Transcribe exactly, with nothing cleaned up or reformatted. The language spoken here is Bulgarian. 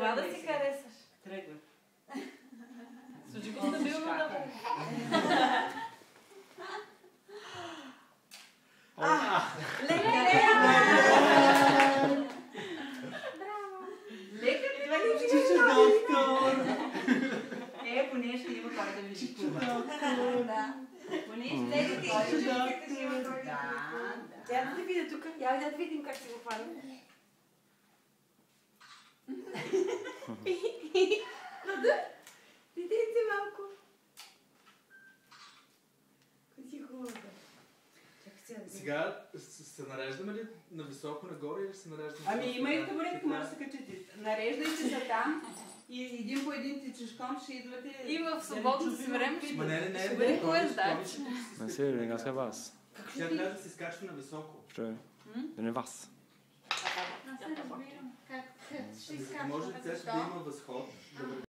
Това да си харесаш. Тръгва. Служи го стабилно да Лека ли? Това ли учиш доктор? Е, поне ще има кой да види клуба. Да. Поне ще има кой да види клуба. Да, Тя да види тук. Я да видим как си го хвана. Видите малко. Какви си хубава. Сега се нареждаме ли на високо нагоре или се нареждаме? Ами има и табуретка, може да се качите. Нареждайте се там и един по един тичешком ще идвате. И в свободното си време Ма не, не, не, ще не, бъде не, поездач. Men ser du den ganska vass? Тя трябва да се скачва на високо. Förstår du? Den är vass. Аз не разбирам как ще За да изкачваме може цето да има възход, да